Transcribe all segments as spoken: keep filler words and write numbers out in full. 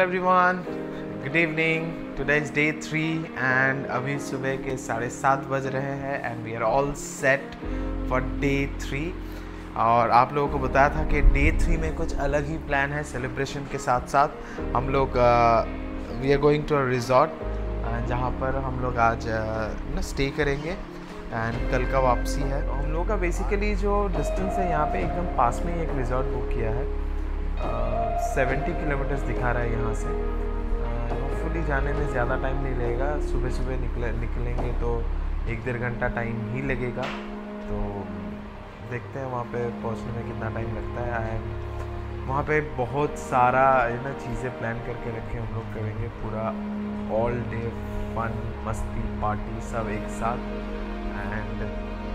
Everyone, good evening. Today is day three and अभी सुबह के साढ़े सात बज रहे हैं and we are all set for day three. और आप लोगों को बताया था कि डे थ्री में कुछ अलग ही प्लान है सेलिब्रेशन के साथ साथ। हम लोग we are going to a resort जहाँ पर हम लोग आज ना स्टे करेंगे एंड कल का वापसी है। हम लोगों का बेसिकली जो डिस्टेंस है यहाँ पे एकदम पास में ही एक रिजॉर्ट बुक किया है। सेवेंटी किलोमीटर्स दिखा रहा है यहाँ से। होपफुली जाने में ज़्यादा टाइम नहीं लगेगा। सुबह सुबह निकले निकलेंगे तो एक डेढ़ घंटा टाइम ही लगेगा। तो देखते हैं वहाँ पे पहुँचने में कितना टाइम लगता है। एंड वहाँ पे बहुत सारा है ना चीज़ें प्लान करके रखे हम लोग करेंगे। पूरा ऑल डे फन मस्ती पार्टी सब एक साथ। एंड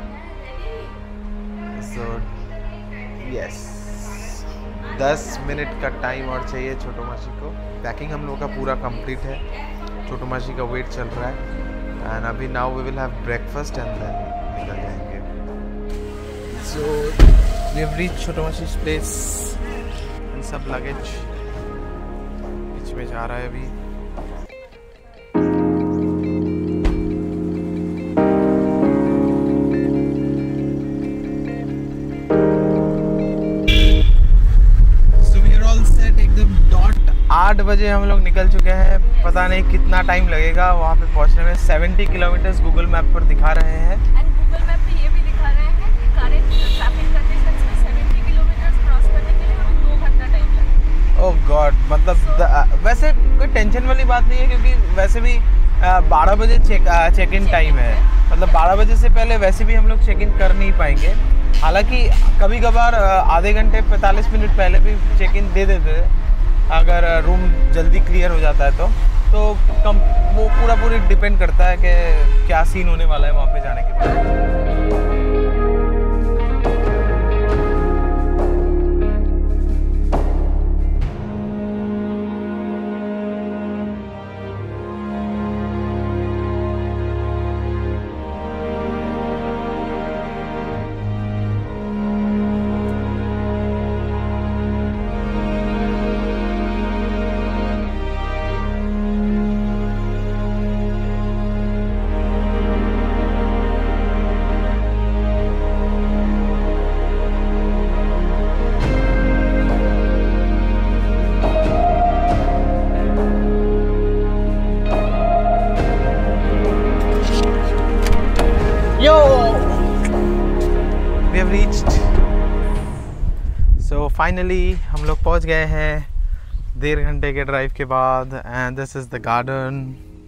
सो यस, दस मिनट का टाइम और चाहिए छोटो मासी को। पैकिंग हम लोगों का पूरा कंप्लीट है। छोटो मासी का वेट चल रहा है एंड अभी now we will have breakfast and then निकल जाएंगे। सो वी हैव रीच्ड छोटो मासी's प्लेस एंड सब लगेज बीच में जा रहा है अभी। आठ बजे हम लोग निकल चुके हैं। पता नहीं कितना टाइम लगेगा वहाँ पे पहुँचने में। सेवेंटी किलोमीटर्स गूगल मैप पर दिखा रहे हैं एंड गूगल मैप पे ये भी दिखा रहे हैं कि करेंट ट्रैफिक कंडीशंस में सेवेंटी किलोमीटर्स क्रॉस करने के लिए हमें दो घंटा टाइम लगेगा। ओह गॉड, मतलब so, वैसे कोई टेंशन वाली बात नहीं है क्योंकि वैसे भी बारह बजे चेक चेक इन टाइम है। मतलब बारह बजे से पहले वैसे भी हम लोग चेक इन कर नहीं पाएंगे। हालांकि कभी कभार आधे घंटे पैंतालीस मिनट पहले भी चेक इन दे देते हैं अगर रूम जल्दी क्लियर हो जाता है तो तो कम वो पूरा पूरी डिपेंड करता है कि क्या सीन होने वाला है वहाँ पे जाने के बाद। We have reached. So finally हम लोग पहुंच गए हैं डेढ़ घंटे के ड्राइव के बाद। And this is the garden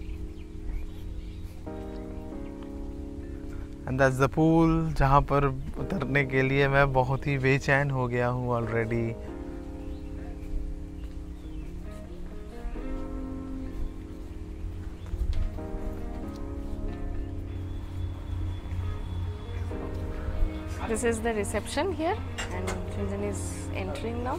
and that's the pool जहाँ पर उतरने के लिए मैं बहुत ही बेचैन हो गया हूँ already. This is the reception here and Chintan is entering now.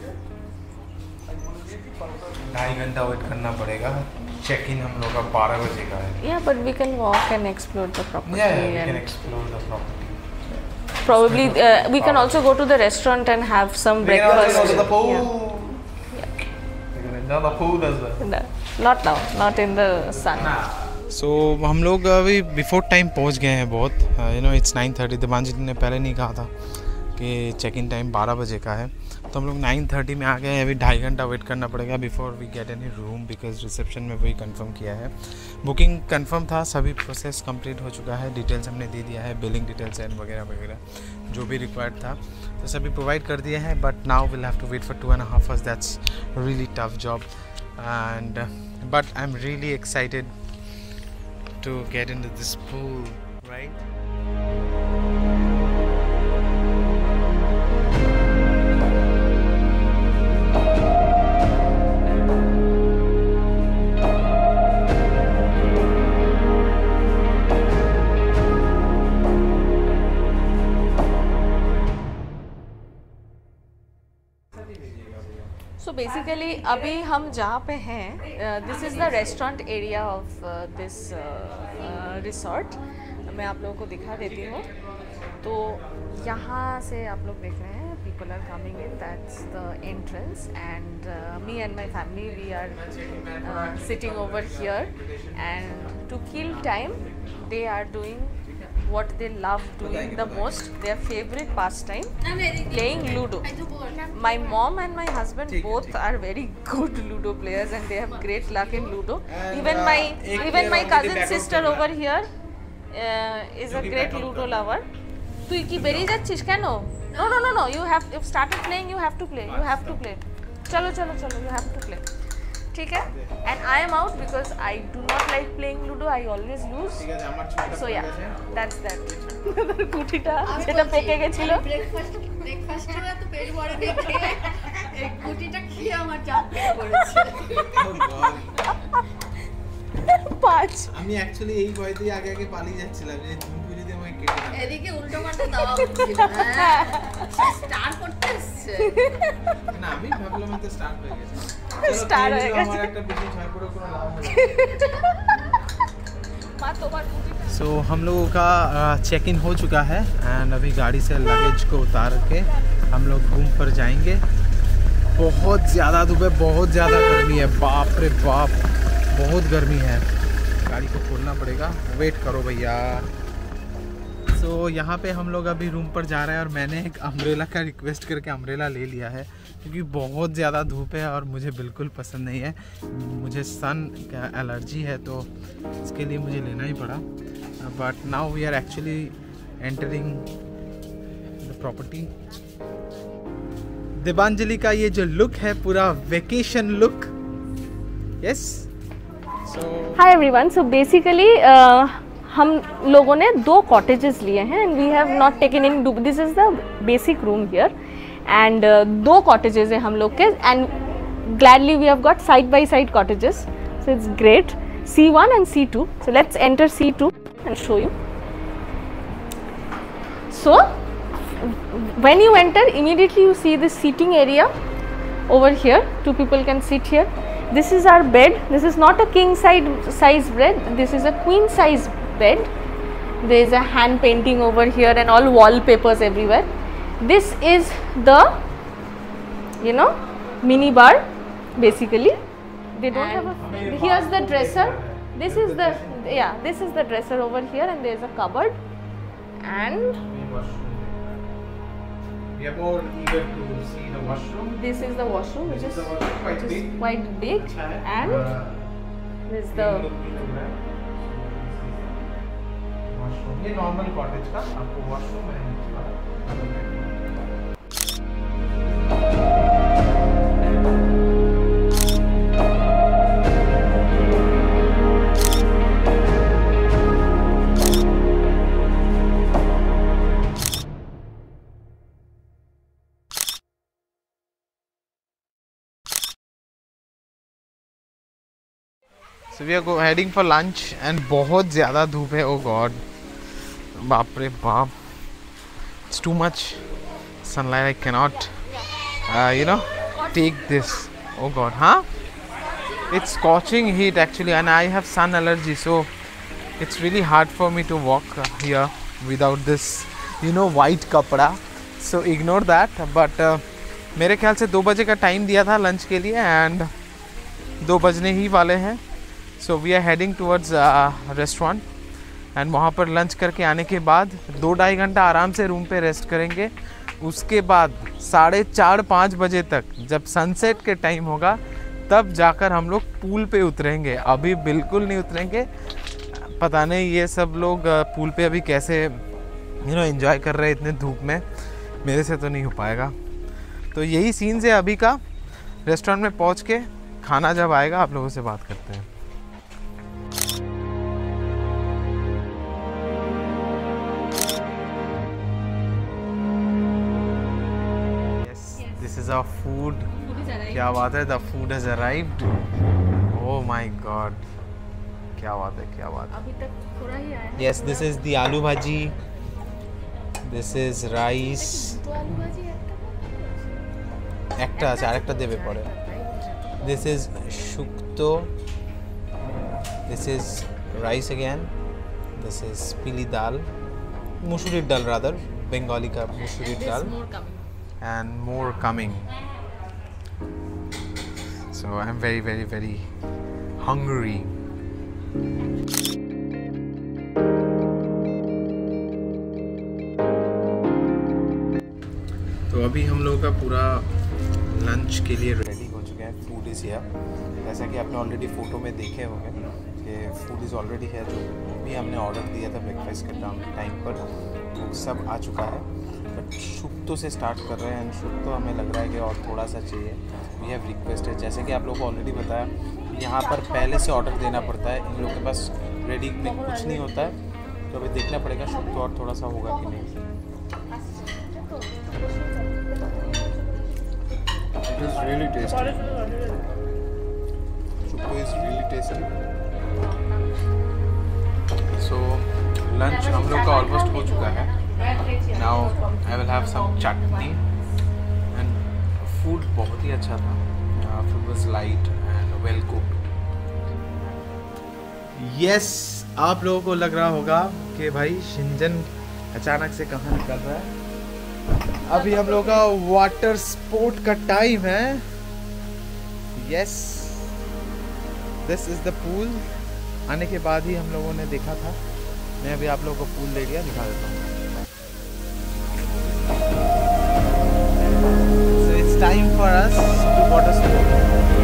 ढाई घंटा वेट करना पड़ेगा। चेक इन हम लोग का बारह बजे का है। Yeah, but we can walk and explore the property. Yeah, yeah, we and can explore the property. Probably uh, we can also go to the restaurant and have some we breakfast. We can also go to the pool. Yeah. Yeah. We can enjoy the pool as well. No, not now, not in the sun. Nah. So so, हम लोग अभी before time पहुंच गए हैं बहुत। You know it's nine thirty. Divanji ने पहले नहीं कहा था कि चेक इन टाइम बारह बजे का है तो हम लोग नाइन थर्टी में आ गए हैं। अभी ढाई घंटा वेट करना पड़ेगा before we get any room because reception में वही कंफर्म किया है। बुकिंग कंफर्म था, सभी प्रोसेस कंप्लीट हो चुका है। डिटेल्स हमने दे दिया है, बिलिंग डिटेल्स एंड वगैरह वगैरह जो भी रिक्वायर्ड था तो सभी प्रोवाइड कर दिए हैं। But now will have to wait for two and half hours. That's really tough job and but I am really excited to get into this pool, right? So basically अभी हम जहाँ पे हैं, this is the restaurant area of this resort. मैं आप लोगों को दिखा देती हूँ। तो यहाँ से आप लोग देख रहे हैं people are coming in. That's the entrance, and uh, me and my family, we are uh, sitting over here, and to kill time they are doing what they love doing the most, their favorite pastime, playing Ludo. My mom and my husband both are very good Ludo players, and they have great luck in Ludo. Even my even my cousin sister over here uh, is a great Ludo lover. Tu ki beri jacchish keno? No no no no, you have, you've started playing, you have to play, you have to play. Chalo chalo chalo, you have to play. ठीक है? And I am out because I do not like playing Ludo. I always lose. So yeah, that's that. কুটিটা সেটা পেকে গেছিল। Breakfast breakfast করে তো পেট ভরে দেখে এই কুটিটা খেয়ে আমার চাপ পেয়ে পড়েছে। পাঁচ। আমি অ্যাকচুয়ালি এই ভয়তেই আগে আগে পালিয়ে যাচ্ছিলাম যে ঝুমকু যদি আমাকে কেটে দেয়। এদিকে উল্টো পাল্টা দাও উচিত না। স্টার করতে এসেছে। না আমি ভাবলাম তো স্টার্ট হয়ে গেছে। स्टार हो गया। हमारा একটা বিশেষ ছয় করে কোনো লাভ হবে। सो so, हम लोगों का चेक इन हो चुका है एंड अभी गाड़ी से लगेज को उतार के हम लोग रूम पर जाएंगे। बहुत ज़्यादा धूप है, बहुत ज़्यादा गर्मी है, बाप रे बाप बहुत गर्मी है। गाड़ी को खोलना पड़ेगा, वेट करो भैया। सो so, यहाँ पे हम लोग अभी रूम पर जा रहे हैं और मैंने एक अम्ब्रेला का रिक्वेस्ट करके अम्ब्रेला ले लिया है क्योंकि बहुत ज़्यादा धूप है और मुझे बिल्कुल पसंद नहीं है। मुझे सन का एलर्जी है तो इसके लिए मुझे लेना ही पड़ा। But now we are actually entering the property. Devanjali का ये जो लुक है पूरा vacation look. Yes so hi everyone, so basically हम लोगों ने दो कॉटेजेस लिए हैं and we have not taken in, this is the basic room here and दो कॉटेजेस हैं हम लोग के and gladly we have got side by side cottages, so it's great. C one and C to, so let's enter C two and show you. So when you enter, immediately you see this seating area over here. Two people can sit here. This is our bed. This is not a king size size bed, this is a queen size bed. There is a hand painting over here and all wallpapers everywhere. This is the, you know, mini bar basically. They don't and have a, here's the dresser. This is the, yeah, this is the dresser over here and there is a cupboard and we are more eager to see the washroom. This is the washroom which is washroom, quite which is big. quite big and this is the washroom. ये normal cottage का आपको washroom है। So we are go heading for lunch and बहुत ज़्यादा धूप है। oh god, बाप रे बाप, it's too much sunlight. I cannot uh, you know take this. oh god, huh? It's scorching heat actually and I have sun allergy, so it's really hard for me to walk uh, here without this you know white kapda, so ignore that. But uh, मेरे ख्याल से दो बजे का time दिया था lunch के लिए एंड दो बजने ही वाले हैं। So we are heading towards restaurant and वहाँ पर लंच करके आने के बाद दो ढाई घंटा आराम से रूम पे रेस्ट करेंगे। उसके बाद साढ़े चार पाँच बजे तक जब सनसेट के टाइम होगा तब जाकर हम लोग पूल पे उतरेंगे। अभी बिल्कुल नहीं उतरेंगे, पता नहीं ये सब लोग पूल पे अभी कैसे यू नो एंजॉय कर रहे हैं इतने धूप में, मेरे से तो नहीं हो पाएगा। तो यही सीन्स है अभी का। रेस्टोरेंट में पहुंच के खाना जब आएगा आप लोगों से बात करते हैं। This is our food. क्या बात है, the food has arrived. Oh my god, क्या बात है, क्या बात है। अभी तक थोड़ा ही आया है। यस, दिस इज द आलू भाजी, दिस इज राइस। तो आलू भाजी একটা আছে, আরেকটা দেবে পরে। This is shukto, this is rice again, this is pili dal, musurir dal rather, Bengali ka musurir dal, and more coming. So I'm very very very hungry. तो अभी हम लोग का पूरा लंच के लिए रेडी हो चुका है. Food is here. जैसा कि आपने ऑलरेडी फ़ोटो में देखे होंगे कि फूड इज़ ऑलरेडी है. जो भी हमने ऑर्डर दिया था ब्रेकफास्ट के टाइम पर वो सब आ चुका है. बट शुक्तो से स्टार्ट कर रहे हैं. शुक्तो हमें लग रहा है कि और थोड़ा सा चाहिए. वी हैव रिक्वेस्टेड, जैसे कि आप लोगों को ऑलरेडी बताया, यहाँ पर पहले से ऑर्डर देना पड़ता है. इन लोगों के पास रेडी में कुछ नहीं होता है. तो अभी देखना पड़ेगा शुक्तो और थोड़ा सा होगा कि नहीं. It is really tasty. Shukto is really tasty. So lunch हम लोग का ऑलमोस्ट हो चुका है. Now I will have some chutney and food बहुत ही अच्छा था. uh, food was light and well cooked. Yes, आप लोगों को लग रहा होगा कि भाई शिंजन अचानक से कहाँ निकल रहा है. अभी हम लोग का वाटर स्पोर्ट का टाइम है. Yes, this is the pool. आने के बाद ही हम लोगों ने देखा था. मैं अभी आप लोगों को पूल ले गया, दिखा देता हूँ. So it's time for us to water sport.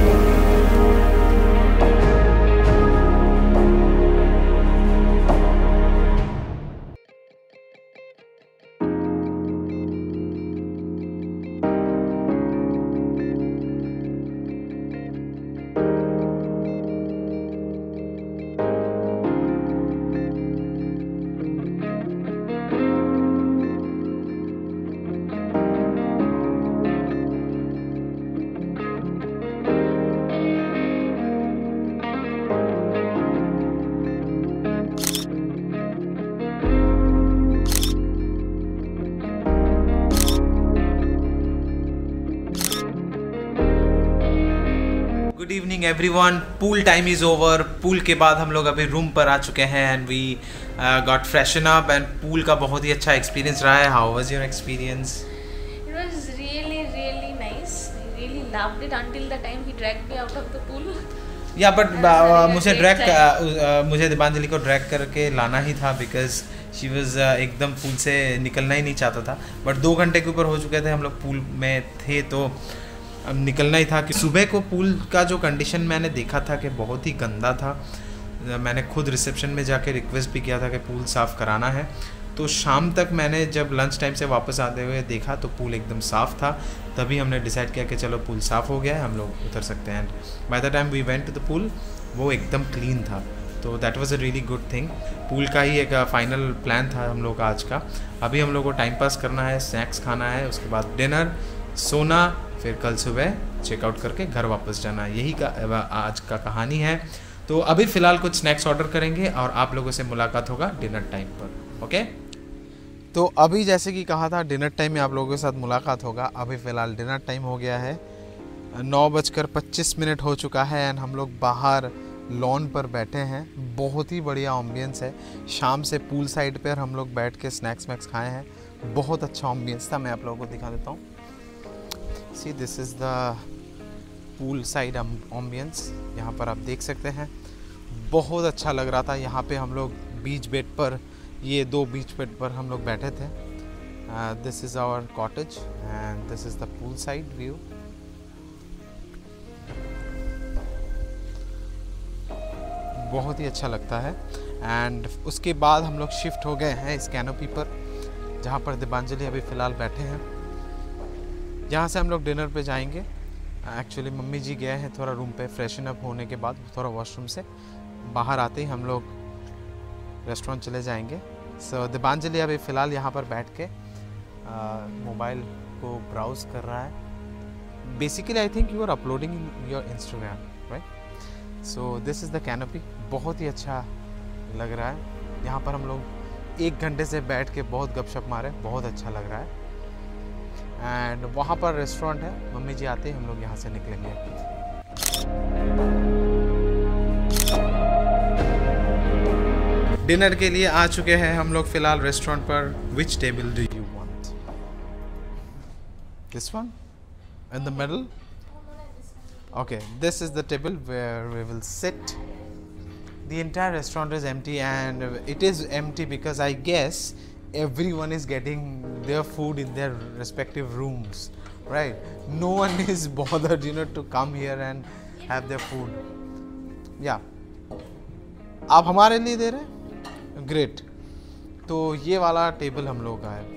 Good evening everyone. Pool time is over. Pool के बाद हम लोग अभी रूम पर आ चुके हैं and we got freshen up. And pool का बहुत ही अच्छा एक्सपीरियंस रहा है. How was your experience? It was really really nice. I really loved it until the time he dragged me out of the pool. Yeah but मुझे drag मुझे दीपांजलि को drag करके लाना ही था बिकॉज शी वाज एकदम पूल से निकलना ही नहीं चाहता था. बट दो घंटे के ऊपर हो चुके थे हम लोग पूल में थे, तो अब निकलना ही था. कि सुबह को पूल का जो कंडीशन मैंने देखा था कि बहुत ही गंदा था. मैंने खुद रिसेप्शन में जाके रिक्वेस्ट भी किया था कि पूल साफ़ कराना है. तो शाम तक मैंने जब लंच टाइम से वापस आते हुए देखा तो पूल एकदम साफ़ था. तभी हमने डिसाइड किया कि चलो पूल साफ़ हो गया है, हम लोग उतर सकते हैं. By the time we went to the pool वो एकदम क्लीन था. तो that was a really good thing. Pool का ही एक फाइनल प्लान था हम लोग का आज का. अभी हम लोग को टाइम पास करना है, स्नैक्स खाना है, उसके बाद डिनर, सोना, फिर कल सुबह चेकआउट करके घर वापस जाना. यही का आज का कहानी है. तो अभी फ़िलहाल कुछ स्नैक्स ऑर्डर करेंगे और आप लोगों से मुलाकात होगा डिनर टाइम पर. ओके, तो अभी जैसे कि कहा था डिनर टाइम में आप लोगों के साथ मुलाकात होगा. अभी फ़िलहाल डिनर टाइम हो गया है. नौ बजकर पच्चीस मिनट हो चुका है एंड हम लोग बाहर लॉन पर बैठे हैं. बहुत ही बढ़िया एम्बियंस है. शाम से पूल साइड पर हम लोग बैठ के स्नैक्स वैक्स खाए हैं. बहुत अच्छा एम्बियंस था. मैं आप लोगों को दिखा देता हूँ. See this is the pool side ambience. यहाँ पर आप देख सकते हैं बहुत अच्छा लग रहा था. यहाँ पे हम लोग बीच बेड पर, ये दो बीच बेड पर हम लोग बैठे थे. This is our cottage and this is the pool side view. बहुत ही अच्छा लगता है. एंड उसके बाद हम लोग शिफ्ट हो गए हैं इस कैनोपी पर जहाँ पर दीपांजलि अभी फ़िलहाल बैठे हैं. यहाँ से हम लोग डिनर पे जाएंगे. एक्चुअली मम्मी जी गए हैं थोड़ा रूम पे फ्रेशन अप होने के बाद, थोड़ा वॉशरूम से बाहर आते ही हम लोग रेस्टोरेंट चले जाएंगे. सो so, दीपांजलि अभी फ़िलहाल यहाँ पर बैठ के मोबाइल को ब्राउज कर रहा है. Basically I think you are uploading in your Instagram, right? So this is the canopy. बहुत ही अच्छा लग रहा है. यहाँ पर हम लोग एक घंटे से बैठ के बहुत गपशप मारे. बहुत अच्छा लग रहा है. एंड वहाँ पर रेस्टोरेंट है. मम्मी जी आते ही हम लोग यहाँ से निकलेंगे. डिनर के लिए आ चुके हैं हम लोग फ़िलहाल रेस्टोरेंट पर. Which table do you want? This one in the middle. Okay, this is the table where we will sit. The entire restaurant is empty, and it is empty because I guess everyone is getting their food in their respective rooms, right? No one is bothered, you know, to come here and have their food. Yeah. आप हमारे लिए दे रहे हैं? Great. तो ये वाला table हम लोगों का है.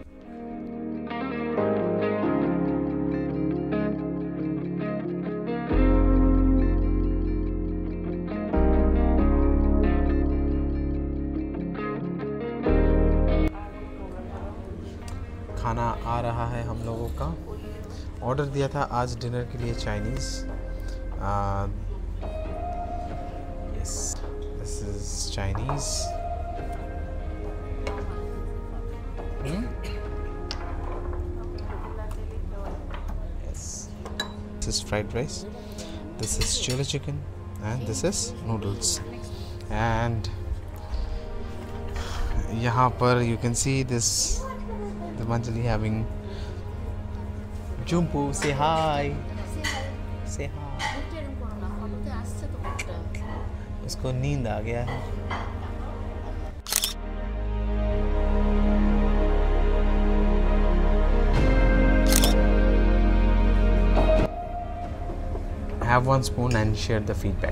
खाना आ रहा है हम लोगों का. ऑर्डर दिया था आज डिनर के लिए Chinese. Yes, this is Chinese. Yes, this is fried rice, this is chili chicken, and this is noodles. And यहाँ पर you can see this Devanjali having Jumpu. Say hi. Say hi. उसको नींद आ गया है. Have one spoon and share the feedback.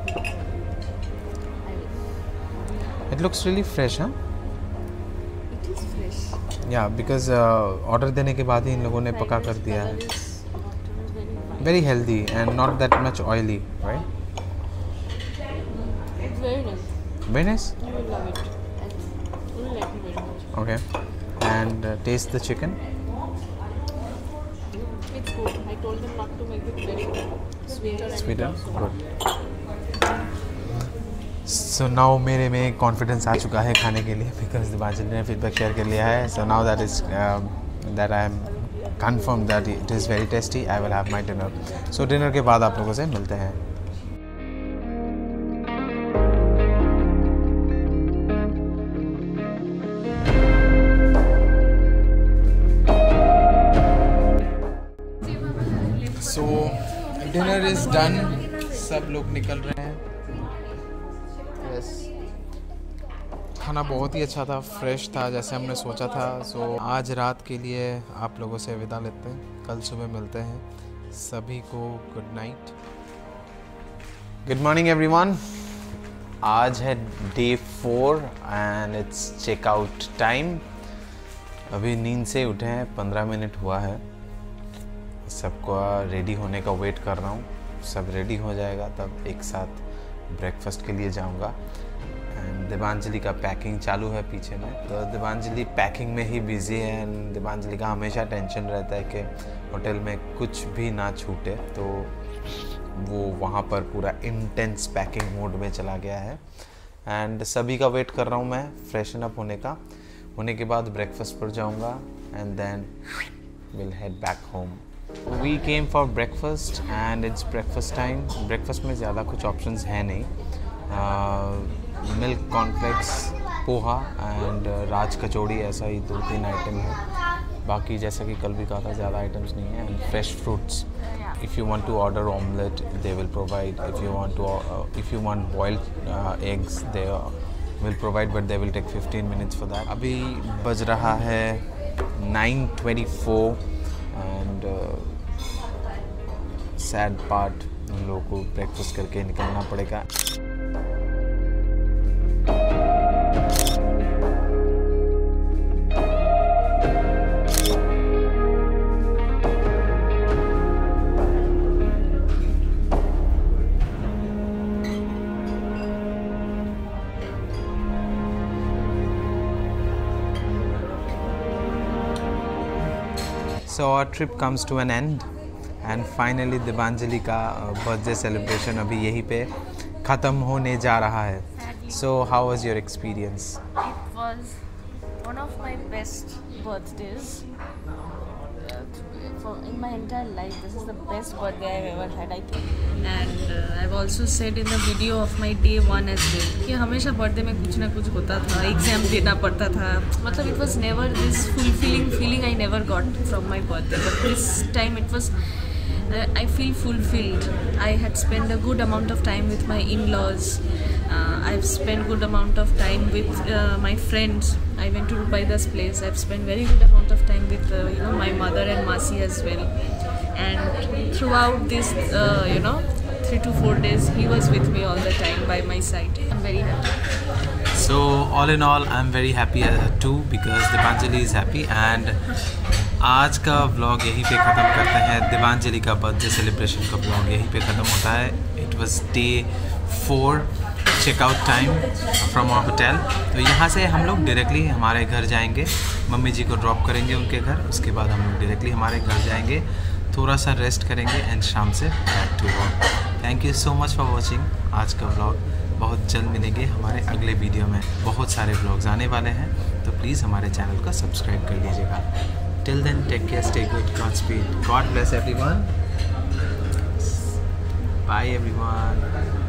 It looks really fresh, huh? It is fresh. Yeah, because uh, order देने के बाद ही इन लोगों ने पका कर दिया है. Very healthy and not that much oily, right? It's very nice. Very nice. You will love it. You will like it very much. Okay. And uh, taste the chicken. It's good. I told them not to make it very sweeter. Sweeter. Good. So now मेरे में confidence आ चुका है खाने के लिए because Devanjali ने feedback share कर लिया है. So now that is um, that I am confirmed that it is very tasty, I will have my dinner. So dinner के बाद आप लोगों से मिलते हैं. So dinner is done. सब लोग निकल रहे हैं. Yes. खाना बहुत ही अच्छा था, फ्रेश था जैसे हमने सोचा था. सो so, आज रात के लिए आप लोगों से विदा लेते हैं. कल सुबह मिलते हैं. सभी को good night. Good morning everyone. आज है day four and it's checkout time. अभी नींद से उठे हैं, पंद्रह मिनट हुआ है. सबको रेडी होने का वेट कर रहा हूँ. सब रेडी हो जाएगा तब एक साथ ब्रेकफास्ट के लिए जाऊंगा. एंड देवांजलि का पैकिंग चालू है पीछे में. तो देवांजलि पैकिंग में ही बिजी है. एंड देवांजलि का हमेशा टेंशन रहता है कि होटल में कुछ भी ना छूटे. तो वो वहाँ पर पूरा इंटेंस पैकिंग मोड में चला गया है. एंड सभी का वेट कर रहा हूँ मैं फ्रेशन अप होने का. होने के बाद ब्रेकफास्ट पर जाऊँगा and then will head back home. We came for breakfast and it's breakfast time. Breakfast में ज़्यादा कुछ options है नहीं. Milk cornflakes, poha and raj kachori, ऐसा ही दो तीन आइटम है. बाकी जैसा कि कल भी कहा था ज़्यादा आइटम्स नहीं है. And fresh fruits. If you want to order omelette, they will provide. If you want to, uh, if you want boiled uh, eggs, they will provide, but they will take fifteen minutes for that. अभी बज रहा है nine twenty-four. And sad part, उन लोगों को breakfast करके निकलना पड़ेगा. So our trip comes to an end and finally Devanjali का बर्थडे सेलिब्रेशन अभी यहीं पे ख़त्म होने जा रहा है. So how was your experience? It was one of my best birthdays. For in my entire life, this is the best birthday I've ever had, I think. And uh, I've also said in the video of my day one as well कि हमेशा birthday में कुछ ना कुछ होता था. Exam देना पड़ता था. मतलब it was never this fulfilling feeling I never got from my birthday, but this time it was uh, I feel fulfilled. I had spent a good amount of time with my in-laws. uh, I've spent good amount of time with uh, my friends. I went to Rupaida's place. I've spent very good amount of time with uh, you know my mother and Masi as well. And throughout this uh, you know three to four days, he was with me all the time by my side. I'm very happy. So all in all, I'm very happy uh, too because Deepanjali is happy. And आज का vlog यहीं पे ख़त्म करते हैं. देवांजलि का birthday celebration का vlog यहीं पे ख़त्म होता है. It was day four, checkout time from our hotel. तो यहाँ से हम लोग डायरेक्टली हमारे घर जाएंगे. मम्मी जी को ड्रॉप करेंगे उनके घर. उसके बाद हम लोग डायरेक्टली हमारे घर जाएंगे, थोड़ा सा रेस्ट करेंगे एंड शाम से back to work. Thank you so much for watching आज का व्लॉग. बहुत जल्द मिलेंगे हमारे अगले वीडियो में. बहुत सारे व्लॉग्स आने वाले हैं, तो प्लीज़ हमारे चैनल को सब्सक्राइब कर लीजिएगा. Till then, take care, stay good, Godspeed, God bless everyone. Bye everyone.